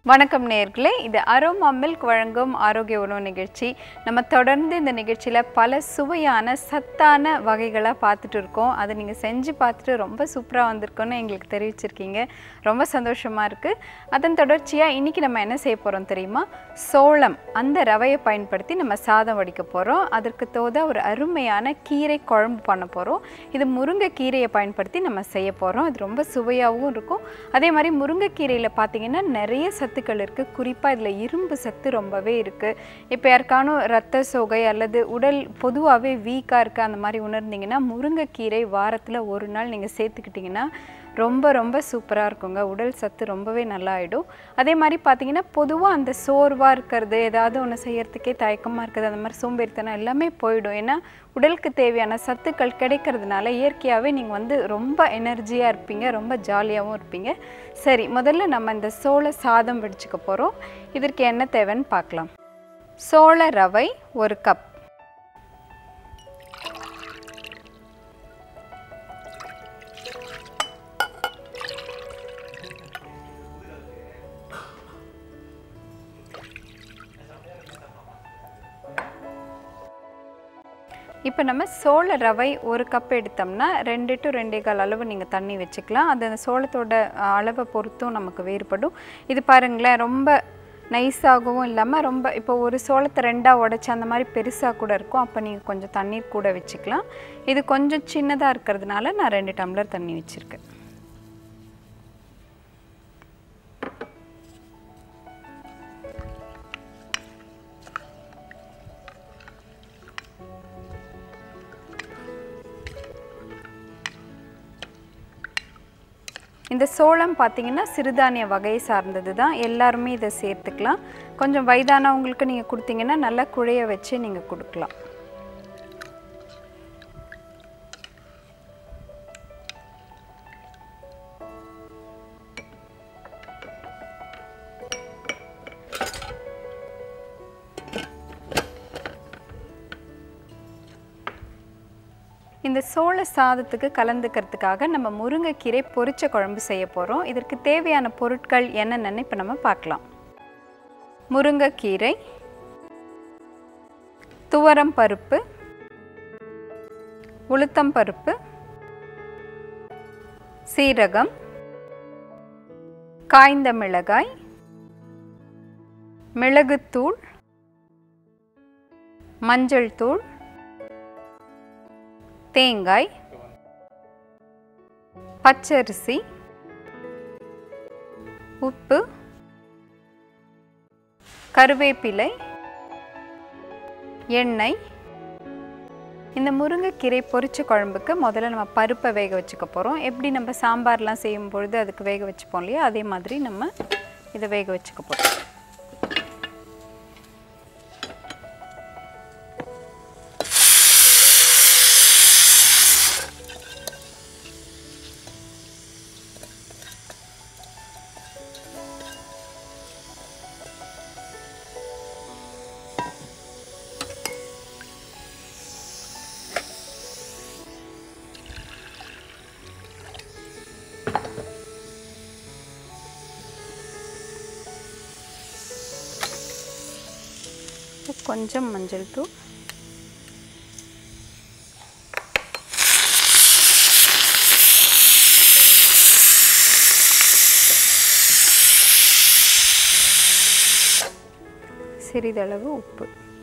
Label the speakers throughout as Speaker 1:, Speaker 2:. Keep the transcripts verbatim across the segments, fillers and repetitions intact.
Speaker 1: வணக்கம் நேயர்களே, இது அரோமா மில்க் வழங்கும் ஆரோக்கிய உணவு நிகழ்ச்சி. நம்ம தொடர்ந்து இந்த நிகழ்ச்சியில் பல சுவையான சத்தான வகைகளாக பார்த்துட்டு இருக்கோம். அதை நீங்கள் செஞ்சு பார்த்துட்டு ரொம்ப சூப்பராக வந்திருக்கோன்னு எங்களுக்கு தெரிவிச்சிருக்கீங்க. ரொம்ப சந்தோஷமாக இருக்குது. அதன் தொடர்ச்சியாக இன்றைக்கி நம்ம என்ன செய்ய போகிறோம் தெரியுமா? சோளம் அந்த ரவையை பயன்படுத்தி நம்ம சாதம் வடிக்க போகிறோம். அதற்கு தோதா ஒரு அருமையான கீரை குழம்பு பண்ண போகிறோம். இது முருங்கை கீரையை பயன்படுத்தி நம்ம செய்ய போகிறோம். இது ரொம்ப சுவையாகவும் இருக்கும். அதே மாதிரி முருங்கைக்கீரையில் பார்த்திங்கன்னா நிறைய சத்துக்கள் இருக்குது. குறிப்பாக இதில் இரும்பு சத்து ரொம்பவே இருக்குது. இப்போ யாருக்கானும் ரத்த சோகை அல்லது உடல் பொதுவாகவே வீக்காக இருக்குது அந்த மாதிரி உணர்ந்தீங்கன்னா முருங்கைக்கீரை வாரத்தில் ஒரு நாள் நீங்கள் சேர்த்துக்கிட்டிங்கன்னா ரொம்ப ரொம்ப சூப்பராக இருக்குங்க. உடல் சத்து ரொம்பவே நல்லா ஆகிடும். அதே மாதிரி பார்த்திங்கன்னா பொதுவாக அந்த சோர்வாக இருக்கிறது, ஏதாவது ஒன்று செய்கிறதுக்கே தயக்கமாக இருக்குது, அந்த மாதிரி சோம்பேறித்தனம் எல்லாமே போயிடும். ஏன்னா உடலுக்கு தேவையான சத்துக்கள் கிடைக்கிறதுனால இயற்கையாகவே நீங்கள் வந்து ரொம்ப எனர்ஜியாக இருப்பீங்க, ரொம்ப ஜாலியாகவும் இருப்பீங்க. சரி, முதல்ல நம்ம இந்த சோள சாதம் வடிச்சுக்க போகிறோம். இதற்கு என்ன தேவைன்னு பார்க்கலாம். சோள ரவை ஒரு கப், இப்போ நம்ம சோள ரவை ஒரு கப் எடுத்தோம்னா ரெண்டு டு ரெண்டே கால் அளவு நீங்கள் தண்ணி வச்சுக்கலாம். அது அந்த சோளத்தோட அளவை பொறுத்தும் நமக்கு வேறுபடும். இது பாருங்களேன், ரொம்ப நைஸாகவும் இல்லாமல் ரொம்ப இப்போ ஒரு சோளத்தை ரெண்டாக உடச்சி அந்த மாதிரி பெருசாக கூட இருக்கும். அப்போ நீங்கள் கொஞ்சம் தண்ணீர் கூட வச்சுக்கலாம். இது கொஞ்சம் சின்னதாக இருக்கிறதுனால நான் ரெண்டு டம்ளர் தண்ணி வச்சுருக்கேன். இந்த சோளம் பார்த்திங்கன்னா சிறுதானிய வகையை சார்ந்தது தான். எல்லாருமே இதை சேர்த்துக்கலாம். கொஞ்சம் வயதானவங்களுக்கு நீங்கள் கொடுத்தீங்கன்னா நல்லா குழைய வச்சு நீங்கள் கொடுக்கலாம். இந்த சோள சாதத்துக்கு கலந்துக்கிறதுக்காக நம்ம முருங்கைக்கீரை பொரிச்ச குழம்பு செய்ய போகிறோம். இதற்கு தேவையான பொருட்கள் என்னென்னு இப்போ நம்ம பார்க்கலாம். முருங்கைக்கீரை, துவரம் பருப்பு, உளுத்தம் பருப்பு, சீரகம், காய்ந்த மிளகாய், மிளகுத்தூள், மஞ்சள் தூள், தேங்காய், பச்சரிசி, உப்பு, கருவேப்பிலை, எண்ணெய். இந்த முருங்கைக்கீரை பொரிச்ச குழம்புக்கு முதல்ல நம்ம பருப்பை வேக வச்சுக்க போகிறோம். எப்படி நம்ம சாம்பார்லாம் செய்யும் பொழுது அதுக்கு வேக வச்சுப்போம் இல்லையா, அதே மாதிரி நம்ம இதை வேக வச்சுக்க போகிறோம். கொஞ்சம் மஞ்சள் தூள், சிறிதளவு உப்பு.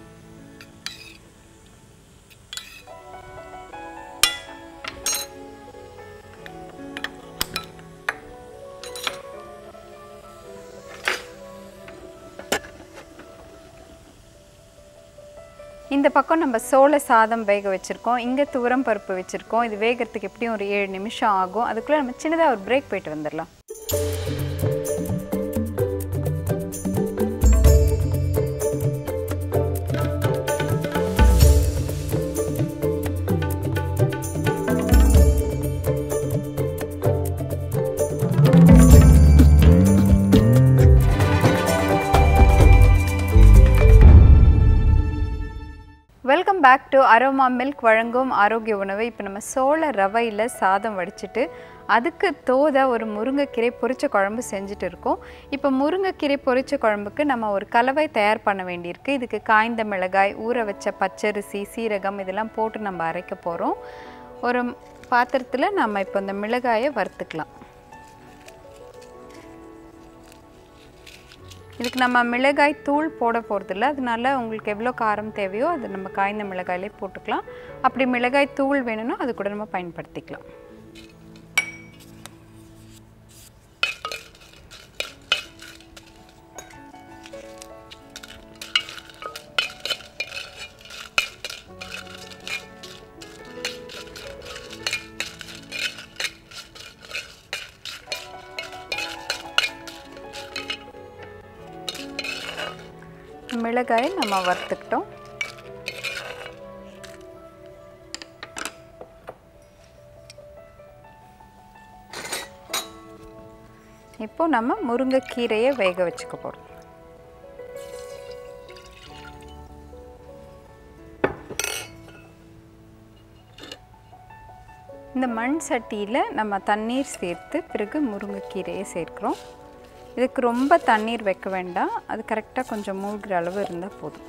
Speaker 1: இந்த பக்கம் நம்ம சோள சாதம் வேக வச்சுருக்கோம். இங்கே துவரம் பருப்பு வச்சுருக்கோம். இது வேகிறதுக்கு எப்படியும் ஒரு ஏழு நிமிஷம் ஆகும். அதுக்குள்ளே நம்ம சின்னதாக ஒரு பிரேக் போயிட்டு வந்துடலாம். Welcome back to aroma milk வழங்கும் ஆரோக்கிய உணவு. இப்போ நம்ம சோள ரவையில் சாதம் வடிச்சிட்டு அதுக்கு தோதா ஒரு முருங்கைக்கீரை பொரிச்ச குழம்பு செஞ்சுட்டு இருக்கோம். இப்போ முருங்கைக்கீரை பொரிச்ச குழம்புக்கு நம்ம ஒரு கலவை தயார் பண்ண வேண்டியிருக்கு. இதுக்கு காய்ந்த மிளகாய், ஊற வச்ச பச்சரிசி, சீரகம் இதெல்லாம் போட்டு நம்ம அரைக்க போகிறோம். ஒரு பாத்திரத்தில் நம்ம இப்போ இந்த மிளகாயை வறுத்துக்கலாம். இதுக்கு நம்ம மிளகாய் தூள் போட போகிறதில்ல, அதனால உங்களுக்கு எவ்வளோ காரம் தேவையோ அது நம்ம காய்ந்த மிளகாயிலே போட்டுக்கலாம். அப்படி மிளகாய் தூள் வேணும்னா அது கூட நம்ம பயன்படுத்திக்கலாம். மிளகாயை நம்ம வறுத்துக்கிட்டோம். இப்போ நம்ம முருங்கைக்கீரையை வேக வச்சுக்க போகிறோம். இந்த மண் சட்டியில் நம்ம தண்ணீர் சேர்த்து பிறகு முருங்கைக்கீரையை சேர்க்கிறோம். இதுக்கு ரொம்ப தண்ணீர் வைக்க வேண்டாம், அது கரெக்டாக கொஞ்சம் மூழ்கிற அளவு இருந்தால் போதும்.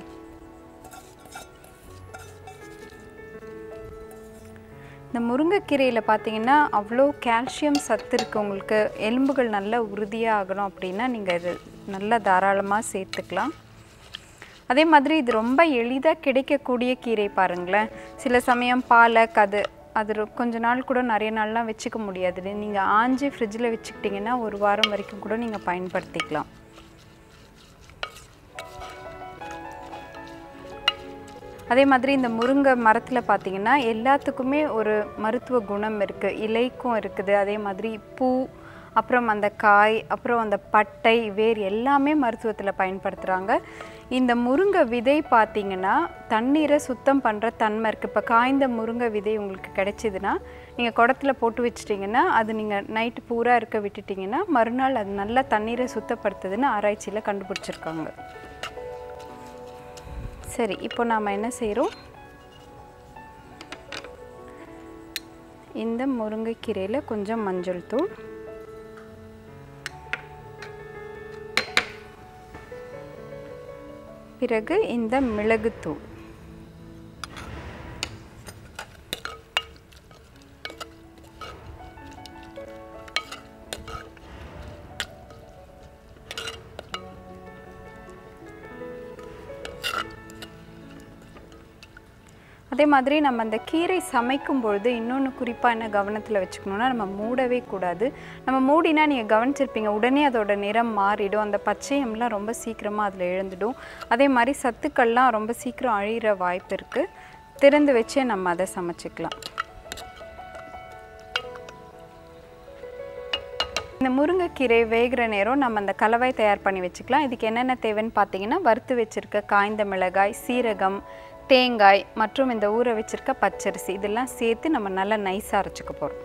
Speaker 1: இந்த முருங்கைக்கீரையில் பார்த்தீங்கன்னா அவ்வளோ கால்சியம் சத்து இருக்குது. உங்களுக்கு எலும்புகள் நல்லா உறுதியாக ஆகணும் அப்படின்னா நீங்கள் இது நல்லா தாராளமாக சேர்த்துக்கலாம். அதே மாதிரி இது ரொம்ப எளிதாக கிடைக்கக்கூடிய கீரை பாருங்களேன். சில சமயம் பாலக் அது அது கொஞ்ச நாள் கூட நிறைய நாள்லாம் வச்சுக்க முடியாது. நீங்கள் ஆஞ்சி ஃப்ரிட்ஜில் வச்சுக்கிட்டிங்கன்னா ஒரு வாரம் வரைக்கும் கூட நீங்கள் பயன்படுத்திக்கலாம். அதே மாதிரி இந்த முருங்கை மரத்தில் பார்த்தீங்கன்னா எல்லாத்துக்குமே ஒரு மருத்துவ குணம் இருக்குது. இலைக்கும் இருக்குது, அதே மாதிரி பூ, அப்புறம் அந்த காய், அப்புறம் அந்த பட்டை, வேர் எல்லாமே மருத்துவத்தில் பயன்படுத்துகிறாங்க. இந்த முருங்கை விதை பார்த்திங்கன்னா தண்ணீரை சுத்தம் பண்ணுற தன்மை இருக்குது. இப்போ காய்ந்த முருங்கை விதை உங்களுக்கு கிடைச்சிதுன்னா நீங்கள் குடத்தில் போட்டு வச்சிட்டிங்கன்னா அது நீங்கள் நைட்டு பூரா இருக்க விட்டுட்டிங்கன்னா மறுநாள் அது நல்லா தண்ணீரை சுத்தப்படுத்துதுன்னு ஆராய்ச்சியில் கண்டுபிடிச்சிருக்காங்க. சரி, இப்போ நாம் என்ன செய்கிறோம், இந்த முருங்கைக்கீரையில் கொஞ்சம் மஞ்சள் தூள், பிறகு இந்த மிளகுத்தூள், அதே மாதிரி நம்ம அந்த கீரை சமைக்கும் பொழுது இன்னொன்று குறிப்பாக என்ன கவனத்தில் வச்சுக்கணுன்னா, நம்ம மூடவே கூடாது. நம்ம மூடினா நீங்கள் கவனிச்சிருப்பீங்க உடனே அதோட நிறம் மாறிடும், அந்த பச்சையம்லாம் ரொம்ப சீக்கிரமாக அதில் எழுந்துடும். அதே மாதிரி சத்துக்கள்லாம் ரொம்ப சீக்கிரம் அழிகிற வாய்ப்பு இருக்குது. திறந்து வச்சே நம்ம அதை சமைச்சிக்கலாம். இந்த முருங்கைக்கீரை வேகிற நேரம் நம்ம அந்த கலவை தயார் பண்ணி வச்சுக்கலாம். இதுக்கு என்னென்ன தேவைன்னு பார்த்தீங்கன்னா, வறுத்து வச்சுருக்க காய்ந்த மிளகாய், சீரகம், தேங்காய் மற்றும் இந்த ஊற வச்சிருக்க பச்சரிசி இதெல்லாம் சேர்த்து நம்ம நல்லா நைஸாக அரைச்சிக்க போகிறோம்.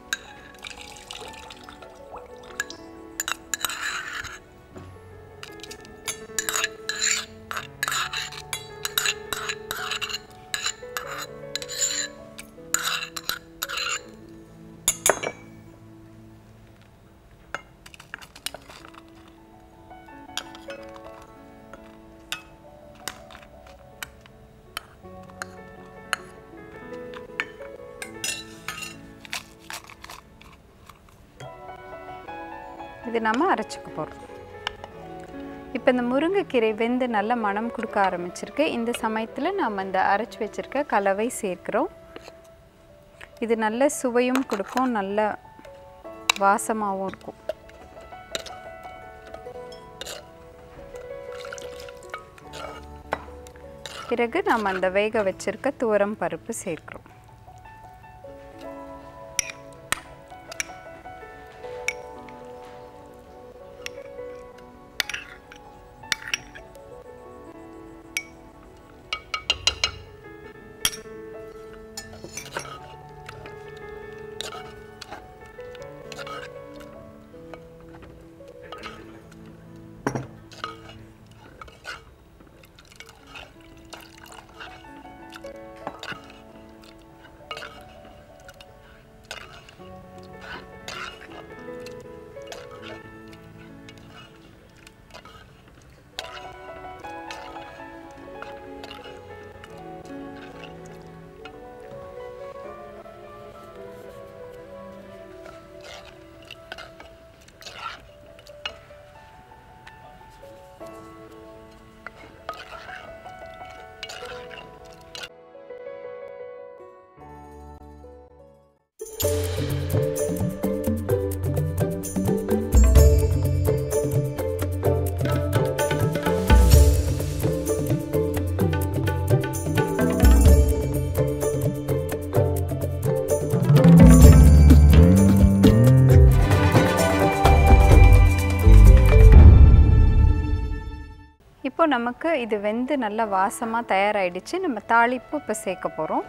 Speaker 1: இது நம்ம அரைச்சிக்க போகிறோம். இப்போ இந்த முருங்கைக்கீரை வெந்து நல்ல மணம் கொடுக்க ஆரம்பிச்சிருக்கு. இந்த சமயத்தில் நம்ம இந்த அரைச்சி வச்சுருக்க கலவை சேர்க்குறோம். இது நல்ல சுவையும் கொடுக்கும், நல்ல வாசமாகவும் இருக்கும். பிறகு நம்ம அந்த வேக வச்சுருக்க துவரம் பருப்பு சேர்க்குறோம். இப்போ நமக்கு இது வெந்து நல்ல வாசமா தயாராயிடுச்சு. நம்ம தாளிப்பு இப்ப சேர்க்க போறோம்.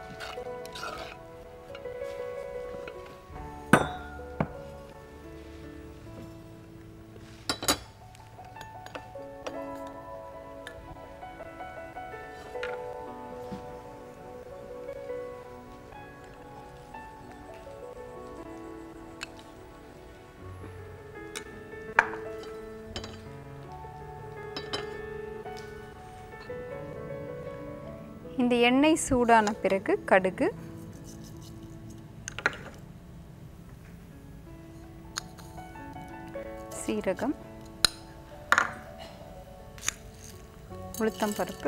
Speaker 1: இந்த எண்ணெய் சூடான பிறகு கடுகு, சீரகம், உளுத்தம் பருப்பு,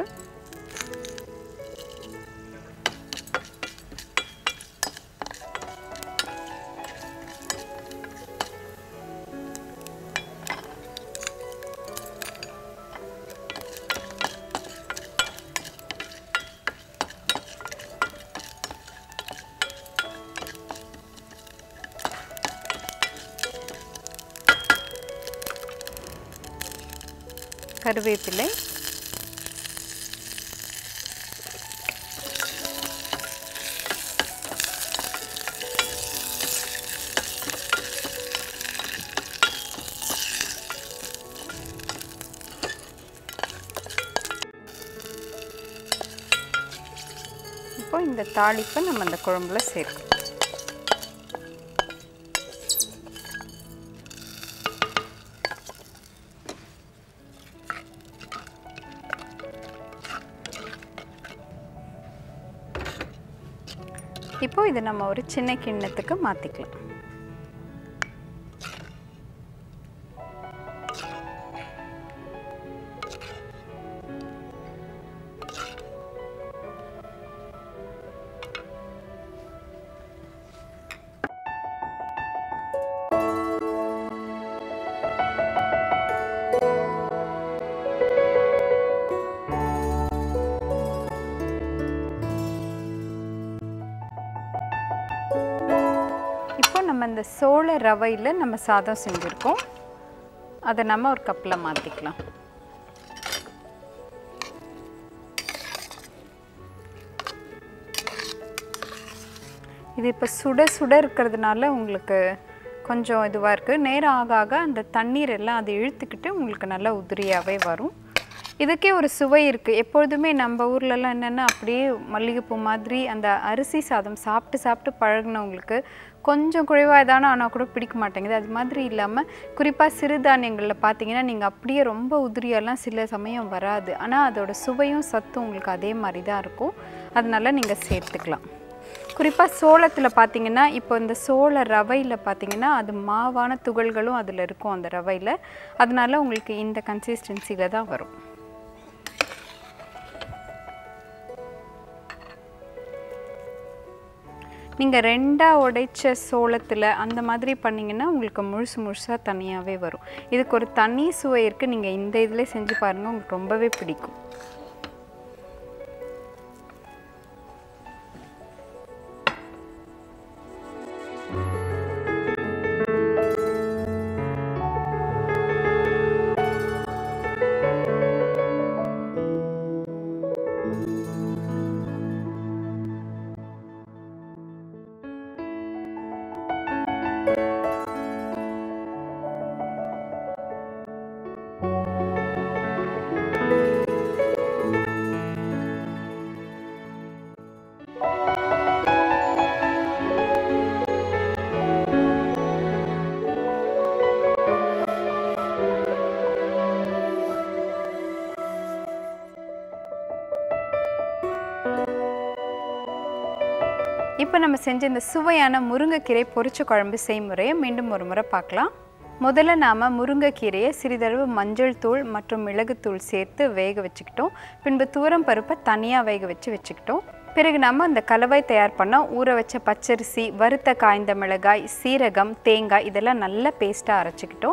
Speaker 1: கருவேப்பிலை, இப்போ இந்த தாளிப்பை நம்ம அந்த குழம்புல சேர்க்கணும். இப்போ இதை நம்ம ஒரு சின்ன கிண்ணத்துக்கு மாற்றிக்கலாம். நம்ம இந்த சோள ரவையில் நம்ம சாதம் செஞ்சுருக்கோம். அதை நம்ம ஒரு கப்பில் மாற்றிக்கலாம். இது இப்போ சுட சுட இருக்கிறதுனால உங்களுக்கு கொஞ்சம் இதுவாக இருக்குது. நேரம் ஆக ஆக அந்த தண்ணீர் எல்லாம் அதை இழுத்துக்கிட்டு உங்களுக்கு நல்லா உதிரியாகவே வரும். இதுக்கே ஒரு சுவை இருக்குது. எப்பொழுதுமே நம்ம ஊர்லலாம் என்னென்னா அப்படியே மல்லிகைப்பூ மாதிரி அந்த அரிசி சாதம் சாப்பிட்டு சாப்பிட்டு பழகினவங்களுக்கு கொஞ்சம் குறைவாக தானே ஆனால் கூட பிடிக்க மாட்டேங்குது. அது மாதிரி இல்லாமல் குறிப்பாக சிறுதானியங்களில் பார்த்தீங்கன்னா நீங்கள் அப்படியே ரொம்ப உதிரியெல்லாம் சில சமயம் வராது. ஆனால் அதோட சுவையும் சத்தும் உங்களுக்கு அதே மாதிரி தான் இருக்கும். அதனால நீங்கள் சேர்த்துக்கலாம். குறிப்பாக சோளத்தில் பார்த்தீங்கன்னா இப்போ இந்த சோள ரவையில் பார்த்தீங்கன்னா அது மாவான துகள்களும் அதில் இருக்கும் அந்த ரவையில். அதனால உங்களுக்கு இந்த கன்சிஸ்டன்சியில் தான் வரும். நீங்கள் ரெண்டாக உடைச்ச சோளத்தில் அந்த மாதிரி பண்ணிங்கன்னா உங்களுக்கு முழுசு முழுசாக தனியாகவே வரும். இதுக்கு ஒரு தனி சுவை இருக்குது. நீங்கள் இந்த இதில் செஞ்சு பாருங்கள், உங்களுக்கு ரொம்பவே பிடிக்கும். இப்போ நம்ம செஞ்ச இந்த சுவையான முருங்கைக்கீரை பொரிச்ச குழம்பு செய்முறையை மீண்டும் ஒரு முறை பார்க்கலாம். முதல்ல நாம் முருங்கைக்கீரையை சிறிதளவு மஞ்சள் தூள் மற்றும் மிளகுத்தூள் சேர்த்து வேக வச்சுக்கிட்டோம். பின்பு துவரம் பருப்பை தனியாக வேக வச்சு வச்சுக்கிட்டோம். பிறகு நம்ம அந்த கலவை தயார் பண்ண ஊற வச்ச பச்சரிசி, வறுத்த காய்ந்த மிளகாய், சீரகம், தேங்காய் இதெல்லாம் நல்லா பேஸ்ட்டாக அரைச்சிக்கிட்டோம்.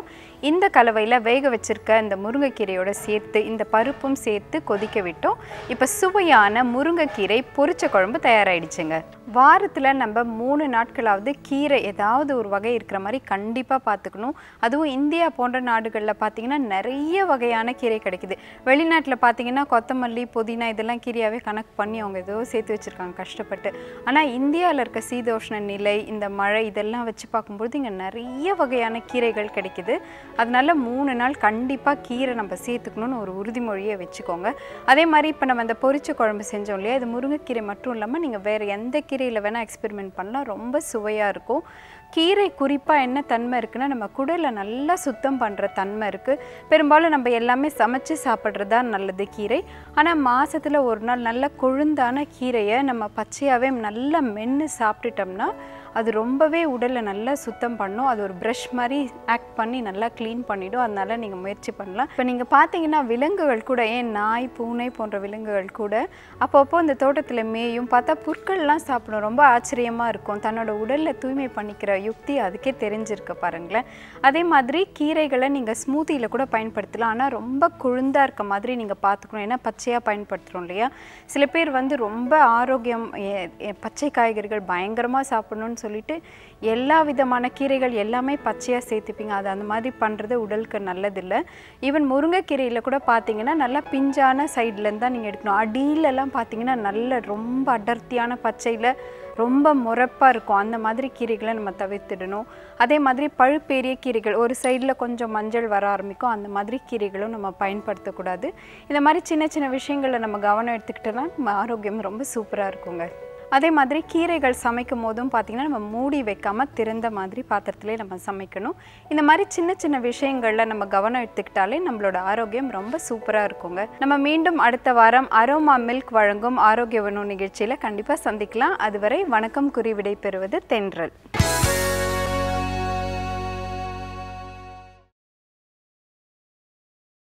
Speaker 1: இந்த கலவையில் வேக வச்சிருக்க இந்த முருங்கைக்கீரையோட சேர்த்து இந்த பருப்பும் சேர்த்து கொதிக்க விட்டோம். இப்போ சுவையான முருங்கைக்கீரை பொரிச்ச குழம்பு தயாராகிடுச்சுங்க. வாரத்தில் நம்ம மூணு நாட்களாவது கீரை ஏதாவது ஒரு வகை இருக்கிற மாதிரி கண்டிப்பாக பார்த்துக்கணும். அதுவும் இந்தியா போன்ற நாடுகளில் பார்த்திங்கன்னா நிறைய வகையான கீரை கிடைக்குது. வெளிநாட்டில் பார்த்திங்கன்னா கொத்தமல்லி புதினா இதெல்லாம் கீரையாகவே கணக்கு பண்ணி அவங்க ஏதோ சேர்த்து வச்சுருக்காங்க கஷ்டப்பட்டு. ஆனால் இந்தியாவில் இருக்க சீதோஷ்ண நிலை இந்த மழை இதெல்லாம் வச்சு பார்க்கும்போது இங்கே நிறைய வகையான கீரைகள் கிடைக்குது. அதனால மூணு நாள் கண்டிப்பாக கீரை நம்ம சேர்த்துக்கணும்னு ஒரு உறுதிமொழியை வச்சுக்கோங்க. அதே மாதிரி இப்போ நம்ம அந்த பொரிச்ச குழம்பு செஞ்சோம் இல்லையா, இது முருங்கைக்கீரை மட்டும் இல்லாமல் நீங்கள் வேறு எந்த கீரையில் வேணால் எக்ஸ்பெரிமெண்ட் பண்ணலாம். ரொம்ப சுவையாக இருக்கும். கீரை குறிப்பாக என்ன தன்மை இருக்குன்னா நம்ம குடலை நல்லா சுத்தம் பண்ணுற தன்மை இருக்குது. பெரும்பாலும் நம்ம எல்லாமே சமைச்சு சாப்பிட்றது தான் நல்லது கீரை. ஆனால் மாதத்தில் ஒரு நாள் நல்ல கொழுந்தான கீரையை நம்ம பச்சையாகவே நல்லா மென்று சாப்பிட்டுட்டோம்னா அது ரொம்பவே உடலை நல்லா சுத்தம் பண்ணும். அது ஒரு ப்ரஷ் மாதிரி ஆக்ட் பண்ணி நல்லா க்ளீன் பண்ணிவிடும். அதனால் நீங்கள் முயற்சி பண்ணலாம். இப்போ நீங்கள் பார்த்தீங்கன்னா விலங்குகள் கூட, ஏன் நாய் பூனை போன்ற விலங்குகள் கூட அப்பப்போ இந்த தோட்டத்தில் மேயும் பார்த்தா புற்கள்லாம் சாப்பிடும். ரொம்ப ஆச்சரியமாக இருக்கும். தன்னோட உடலில் தூய்மை பண்ணிக்கிற யுக்தி அதுக்கே தெரிஞ்சிருக்கு பாருங்களேன். அதே மாதிரி கீரைகளை நீங்கள் ஸ்மூத்தியில் கூட பயன்படுத்தலாம். ஆனால் ரொம்ப கொழுந்தாக இருக்க மாதிரி நீங்கள் பார்த்துக்கணும். ஏன்னா பச்சையாக பயன்படுத்துகிறோம் இல்லையா. சில பேர் வந்து ரொம்ப ஆரோக்கியம் பச்சை காய்கறிகள் பயங்கரமாக சாப்பிடணும்னு சொல்லிட்டு எல்லா விதமான கீரைகள் எல்லாமே பச்சையாக சேர்த்துப்பீங்க. அது அந்த மாதிரி பண்ணுறது உடலுக்கு நல்லதில்லை. ஈவன் முருங்கைக்கீரையில் கூட பார்த்தீங்கன்னா நல்லா பிஞ்சான சைட்லேருந்து தான் நீங்கள் எடுக்கணும். அடியிலலாம் பார்த்தீங்கன்னா நல்ல ரொம்ப அடர்த்தியான பச்சையில் ரொம்ப முறப்பாக இருக்கும். அந்த மாதிரி கீரைகளை நம்ம தவிர்த்திடணும். அதே மாதிரி பழுப்பேறிய கீரைகள் ஒரு சைடில் கொஞ்சம் மஞ்சள் வர ஆரம்பிக்கும். அந்த மாதிரி கீரைகளும் நம்ம பயன்படுத்தக்கூடாது. இந்த மாதிரி சின்ன சின்ன விஷயங்களில் நம்ம கவனம் எடுத்துக்கிட்டோன்னா நம்ம ஆரோக்கியம் ரொம்ப சூப்பராக இருக்குங்க. அதே மாதிரி கீரைகள் சமைக்கும் போதும் பார்த்திங்கன்னா நம்ம மூடி வைக்காமல் திறந்த மாதிரி பாத்திரத்திலே நம்ம சமைக்கணும். இந்த மாதிரி சின்ன சின்ன விஷயங்களில் நம்ம கவனம் எடுத்துக்கிட்டாலே நம்மளோட ஆரோக்கியம் ரொம்ப சூப்பராக இருக்குங்க. நம்ம மீண்டும் அடுத்த வாரம் அரோமா மில்க் வழங்கும் ஆரோக்கிய உணவு நிகழ்ச்சியில் கண்டிப்பாக சந்திக்கலாம். அதுவரை வணக்கம் கூறி விடை பெறுவது தென்றல்.